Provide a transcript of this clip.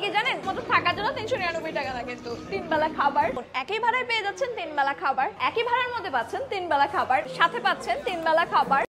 কি জানেন, মতো থাকার জন্য 399 টাকা লাগে। তো 3 বেলা খাবার একই ভাড়ায় পেয়ে যাচ্ছেন, 3 বেলা খাবার একই ভাড়ার মধ্যে পাচ্ছেন, 3 বেলা খাবার সাথে পাচ্ছেন 3 বেলা খাবার